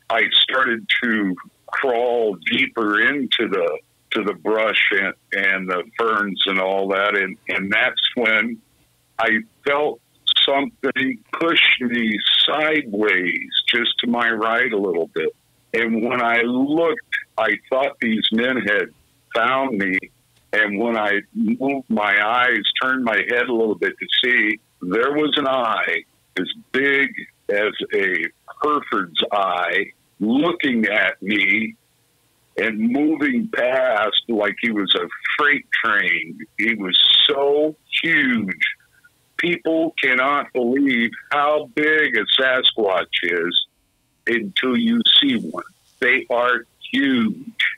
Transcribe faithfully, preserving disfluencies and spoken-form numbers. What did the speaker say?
I started to crawl deeper into the to the brush and, and the ferns and all that, and, and that's when I felt something push me sideways, just to my right a little bit. And when I looked, I thought these men had found me. And when I moved my eyes, turned my head a little bit to see, there was an eye as big as a Hereford's eye looking at me and moving past like he was a freight train. He was so huge. People cannot believe how big a Sasquatch is until you see one. They are huge.